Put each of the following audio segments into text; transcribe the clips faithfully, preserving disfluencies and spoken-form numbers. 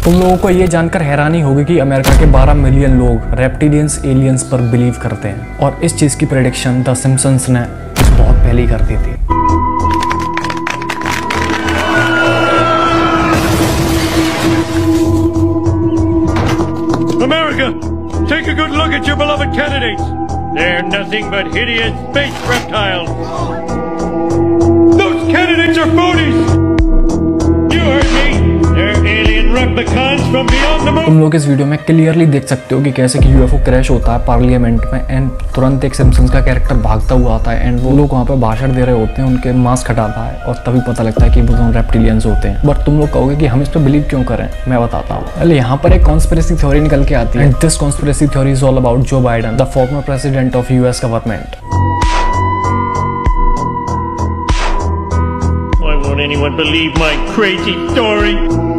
तुम लोगों को ये जानकर हैरानी होगी कि अमेरिका के बारह मिलियन लोग रेप्टिलियंस एलियंस पर बिलीव करते हैं और इस चीज़ की प्रेडिक्शन द सिम्पसन्स ने बहुत पहले ही कर दी थी। America, take a good look at your beloved candidates. They're nothing but hideous space reptiles. Those candidates are phonies. You heard me. They're alien replicants from beyond the moon. तुम लोग इस video में clearly देख सकते हो कि कैसे कि यूएफओ क्रैश होता है पार्लियामेंट में एंड तुरंत एक सिम्पसन्स का कैरेक्टर भागता हुआ आता है एंड वो लोग वहाँ पे भाषण दे रहे होते हैं, उनके मास्क हटाता है और तभी पता लगता है कि वो दोनों रेप्टिलियंस होते हैं। बट तुम लोग कहोगे कि हम इस पर बिलीव क्यों करें, मैं बताता हूँ। पहले यहाँ पर एक कॉन्स्पिरेसी थ्योरी निकल के आती है and this conspiracy theory is all about Joe Biden, the former president of US government. Why won't anyone believe my crazy story?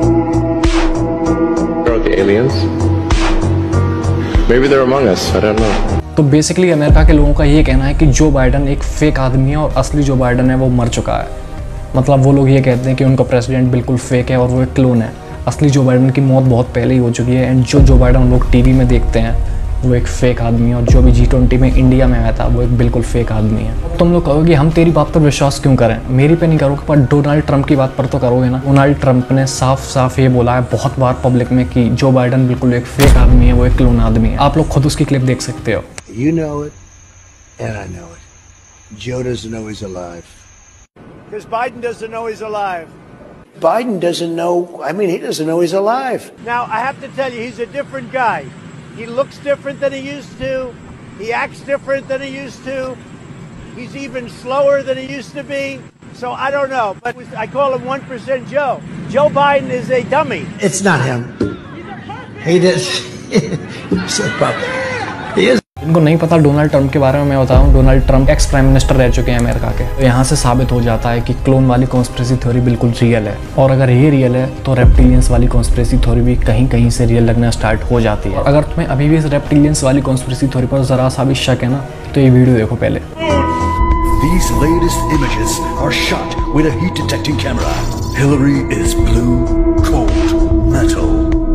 Are the aliens? Maybe they're among us. I don't know. तो basically America के लोगों का ये कहना है कि Joe Biden एक fake आदमी है और असली जो बाइडेन है वो मर चुका है। मतलब वो लोग ये कहते हैं कि उनका प्रेसिडेंट बिल्कुल फेक है और वो एक क्लोन है। असली जो बाइडेन की मौत बहुत पहले ही हो चुकी है एंड जो जो बाइडेन हम लोग टीवी में देखते हैं वो एक फेक आदमी है और जो भी जी ट्वेंटी में इंडिया में आया था वो एक बिल्कुल फेक आदमी है। तुम लोग कहोगे हम तेरी बात पर विश्वास क्यों करें, मेरी पे नहीं करोगे पर डोनाल्ड ट्रंप की बात पर तो करोगे ना। डोनाल्ड ट्रंप ने साफ साफ ये बोला है बहुत बार पब्लिक में कि जो बाइडेन बिल्कुल एक फेक आदमी है, वो एक क्लोन आदमी है। आप लोग खुद उसकी क्लिप देख सकते हो। You know it, and I know it. Joe doesn't know he's alive. Because Biden doesn't know he's alive. Biden doesn't know, I mean, he doesn't know he's alive. Now, I have to tell you, he's a different guy. He looks different than he used to. He acts different than he used to. He's even slower than he used to be. So I don't know, but I call him one percent Joe. Joe Biden is a dummy. It's not him. He does. He's a puppet. He is. इनको नहीं पता Donald Trump के बारे में मैं बताऊं, Donald Trump ex prime minister रह चुके हैं अमेरिका के। तो यहाँ से साबित हो जाता है कि क्लोन वाली कॉन्स्पिरेसी थ्योरी बिल्कुल रियल है और अगर ये रियल है तो रेप्टिलियंस वाली कॉन्स्पिरेसी थ्योरी भी कहीं कहीं से रियल लगना स्टार्ट हो जाती है। अगर तुम्हें अभी भी इस रेप्टिलियंस वाली कॉन्स्पिरेसी थ्योरी पर जरा सा भी शक है ना तो ये वीडियो देखो पहले। These latest images are shot with a heat detecting camera. Hillary is blue, cold, metal.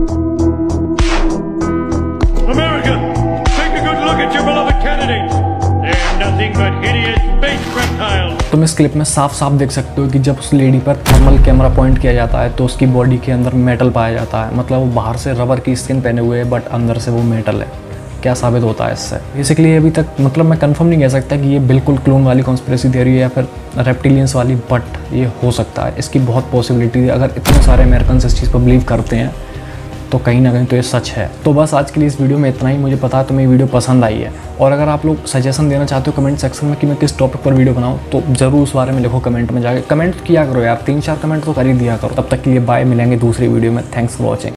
America, take a good look at your beloved candidates. They're nothing but hideous space reptiles. तुम इस clip में साफ साफ देख सकते हो कि जब उस लेडी पर थर्मल कैमरा पॉइंट किया जाता है तो उसकी बॉडी के अंदर मेटल पाया जाता है। मतलब वो बाहर से रबर की स्किन पहने हुए है बट अंदर से वो मेटल है। क्या साबित होता है इससे? बेसिकली अभी तक मतलब मैं कंफर्म नहीं कह सकता कि ये बिल्कुल क्लोन वाली कॉन्स्पिरेसी थ्योरी है या फिर रेप्टिलियंस वाली, बट ये हो सकता है। इसकी बहुत पॉसिबिलिटी है। अगर इतने सारे अमेरिकन इस चीज़ पर बिलीव करते हैं तो कहीं ना कहीं तो ये सच है। तो बस आज के लिए इस वीडियो में इतना ही। मुझे पता है तुम्हें वीडियो पसंद आई है और अगर आप लोग सजेशन देना चाहते हो कमेंट सेक्शन में कि मैं किस टॉपिक पर वीडियो बनाऊं तो ज़रूर उस बारे में लिखो कमेंट में जाके। कमेंट किया करो यार, तीन चार कमेंट तो कर ही दिया करो। तब तक के लिए बाय, मिलेंगे दूसरी वीडियो में। Thanks for watching.